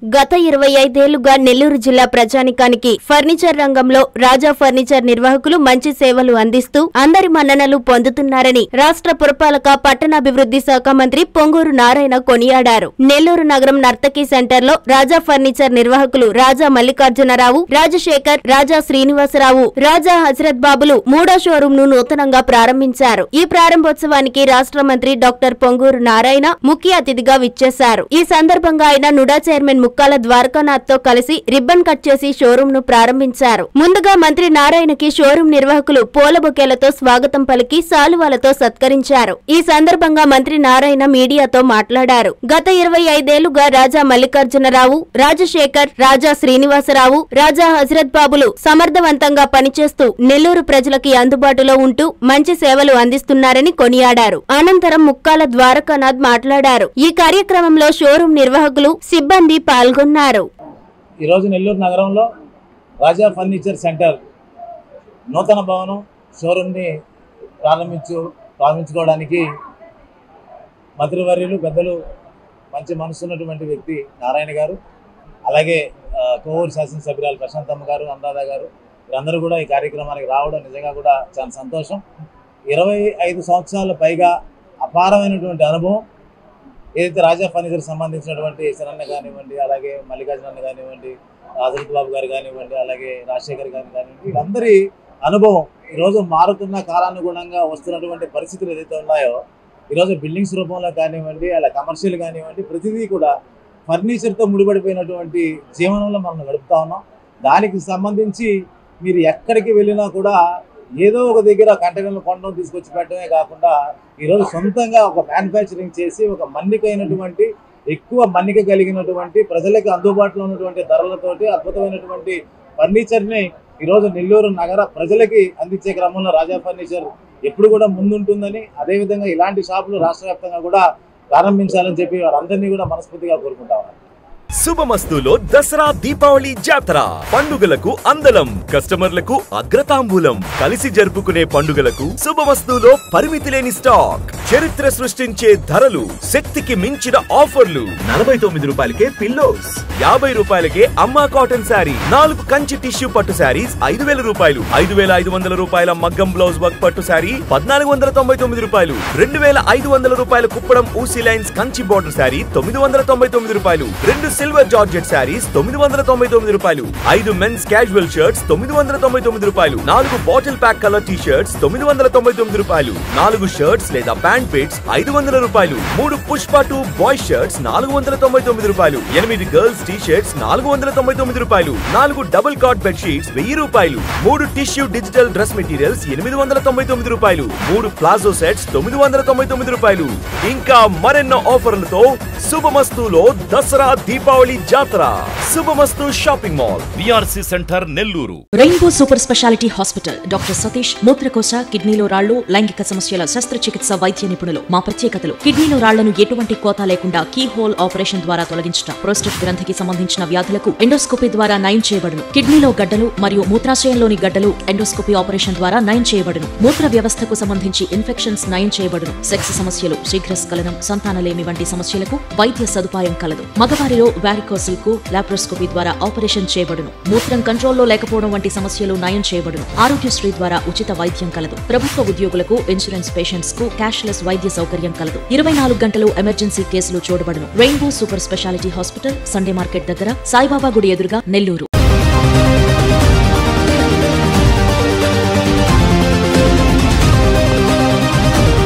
గత 25 ఏళ్లుగా నెల్లూరు జిల్లా ప్రజానికానికి ఫర్నిచర్ రంగంలో రాజా ఫర్నిచర్ నిర్వాహకులు మంచి సేవలు అందిస్తూ అందరి మన్ననలు పొందుతున్నారని రాష్ట్ర పురపాలక పట్టణాభివృద్ధి శాఖ మంత్రి పొంగూరు నారాయణ కొనియాడారు. నెల్లూరు నగరం నర్తకి సెంటర్లో రాజా ఫర్నిచర్ నిర్వాహకులు రాజా మల్లికార్జునరావు, రాజశేఖర్, రాజా శ్రీనివాసరావు, రాజా హజరత్ బాబులు మూడో షోరూం ను నూతనంగా ప్రారంభించారు. ఈ ప్రారంభోత్సవానికి రాష్ట్ర మంత్రి డాక్టర్ పొంగూరు నారాయణ ముఖ్య అతిథిగా విచ్చేశారు. ఈ సందర్భంగా ఆయన నుడా చైర్మన్ ముక్కాల ద్వారకానాథ్ తో కలిసి రిబ్బన్ కట్ చేసి షోరూం ను ప్రారంభించారు. ముందుగా మంత్రి నారాయణకి షోరూం నిర్వాహకులు పూల బొకేలతో స్వాగతం పలికి శాలువాలతో సత్కరించారు. ఈ సందర్భంగా మంత్రి నారాయణ మీడియాతో మాట్లాడారు. గత 25 ఏళ్లుగా రాజా మల్లికార్జునరావు, రాజశేఖర్, రాజా శ్రీనివాసరావు, రాజా హజరత్ బాబులు సమర్థవంతంగా పనిచేస్తూ నెల్లూరు ప్రజలకి అందుబాటులో ఉంటూ మంచి సేవలు అందిస్తున్నారని కొనియాడారు. అనంతరం ముక్కాల ద్వారకానాథ్ మాట్లాడారు. ఈ కార్యక్రమంలో షోరూం నిర్వాహకులు, సిబ్బంది పాల్గొన్నారు. ఈరోజు నెల్లూరు నగరంలో రాజా ఫర్నిచర్ సెంటర్ నూతన భవనం షోరూమ్ని ప్రారంభించుకోవడానికి మంత్రివర్యులు పెద్దలు మంచి మనసు ఉన్నటువంటి వ్యక్తి నారాయణ గారు, అలాగే కోవూరు శాసనసభ్యురాలు ప్రశాంతమ్మ గారు, అనురాధ గారు, వీరందరూ కూడా ఈ కార్యక్రమానికి రావడం నిజంగా కూడా చాలా సంతోషం. 25 సంవత్సరాల పైగా అపారమైనటువంటి అనుభవం ఏదైతే రాజా ఫర్నిచర్ సంబంధించినటువంటి శరణ్య కానివ్వండి, అలాగే మల్లికార్జున కానివ్వండి, హజరత్ బాబు గారు కానివ్వండి, అలాగే రాజశేఖర్ గారు కానివ్వండి, వీళ్ళందరి అనుభవం ఈరోజు మారుతున్న కాలానుగుణంగా వస్తున్నటువంటి పరిస్థితులు ఏదైతే ఉన్నాయో ఈరోజు బిల్డింగ్స్ రూపంలో కానివ్వండి, అలా కమర్షియల్ కానివ్వండి, ప్రతిదీ కూడా ఫర్నిచర్తో ముడిపడిపోయినటువంటి జీవనంలో మనం గడుపుతా ఉన్నాం. దానికి సంబంధించి మీరు ఎక్కడికి వెళ్ళినా కూడా ఏదో ఒక దగ్గర కంటైనర్లు కొనడం తీసుకొచ్చి పెట్టడమే కాకుండా ఈరోజు సొంతంగా ఒక మ్యానుఫ్యాక్చరింగ్ చేసి ఒక మన్నికైనటువంటి ఎక్కువ మన్నిక కలిగినటువంటి ప్రజలకు అందుబాటులో ఉన్నటువంటి ధరలతోటి అద్భుతమైనటువంటి ఫర్నిచర్ని ఈరోజు నెల్లూరు నగర ప్రజలకి అందించే క్రమంలో రాజా ఫర్నిచర్ ఎప్పుడు కూడా ముందుంటుందని, అదేవిధంగా ఇలాంటి షాపులు రాష్ట్ర వ్యాప్తంగా కూడా ప్రారంభించాలని చెప్పి వారందరినీ కూడా మనస్ఫూర్తిగా కోరుకుంటా ఉన్నారు. శుభమస్తులో దసరా దీపావళి జాతర పండుగలకు అందలం, కస్టమర్లకు అగ్రతాంబూలం. కలిసి జరుపుకునే పండుగలకు శుభమస్తులో పరిమితి లేని స్టాక్, చరిత్ర సృష్టించే ధరలు, శక్తికి మించిన ఆఫర్లు. 49 రూపాయలకే పిల్లోస్, 50 రూపాయలకే అమ్మా కాటన్ శారీ, 4 కంచి టిష్యూ పట్టు శారీస్ 5000 రూపాయలు, 5500 రూపాయల మగ్గం బ్లౌజ్ వర్క్ పట్టు శారీ 1499 రూపాయలు, 2500 రూపాయల కుప్పడం ఊసీ లైన్స్ కంచి బోర్డర్ శారీ 999 రూపాయలు, 2 సిల్వర్ జార్జెట్ శారీస్ 999 రూపాయలు, 5 మెన్స్ క్యాజువల్ షర్ట్స్ 999 రూపాయలు, 4 bottle pack colour T shirts 999 రూపాయలు, 4 షర్ట్స్ లేదా ప్యాంట్ పిట్స్ 500 రూపాయలు, 3 పుష్ప 2 బాయ్స్ షర్ట్స్ 499 రూపాయలు, 8 గర్ల్స్ టీ షర్ట్స్ 499 రూపాయలు, 4 డబుల్ కాట్ బెడ్ షీట్స్ 1000 రూపాయలు, 3 టిష్యూ డిజిటల్ డ్రెస్ మెటీరియల్స్ 899 రూపాయలు, 3 ప్లాజో సెట్స్ 999 రూపాయలు. ఇంకా మరెన్నో ఆఫర్లతో శుభమస్తులో దసరా దీపావళి జాతర. Shubhamastu shopping mall, VRC centre, Nellore. Rainbow super speciality hospital doctor Satish మూత్రకోశ, కిడ్నీలో రాళ్లు, లైంగిక సమస్యల శస్త్రచికిత్స వైద్య నిపుణులు. మా ప్రత్యేకతలు: కిడ్నీలో రాళ్లను ఎటువంటి కోత లేకుండా కీ హోల్ ఆపరేషన్ ద్వారా తొలగించడం, ప్రోస్టేట్ గ్రంథికి సంబంధించిన వ్యాధులకు ఎండోస్కోపీ ద్వారా నయం చేయబడును. కిడ్నీలో గడ్డలు మరియు మూత్రాశయంలోని గడ్డలు ఎండోస్కోపీ ఆపరేషన్ ద్వారా నయం చేయబడును. మూత్ర వ్యవస్థకు సంబంధించి ఇన్ఫెక్షన్స్ నయం చేయబడును. సెక్స్ సమస్యలు, శీఘ్రస్ఖలనం, సంతానలేమి వంటి సమస్యలకు వైద్య సదుపాయం కలదు. మగవారిలో వారికోసిల్ కు లాప్రోస్కోపీ ద్వారా ఆపరేషన్ చేయబడును. మూత్రం కంట్రోల్లో లేకపోవడం వంటి సమస్యలు నయం చేయబడును. ఆరోగ్యశ్రీ ద్వారా ఉచిత వైద్యం కలదు. ప్రభుత్వ ఉద్యోగులకు, ఇన్సూరెన్స్ పేషెంట్స్ కు క్యాష్లెస్ వైద్య సౌకర్యం కలదు. 24 గంటలు ఎమర్జెన్సీ కేసులు చూడబడును. Rainbow super speciality hospital, Sunday market దగ్గర, సాయిబాబా గుడి ఎదురుగా, నెల్లూరు.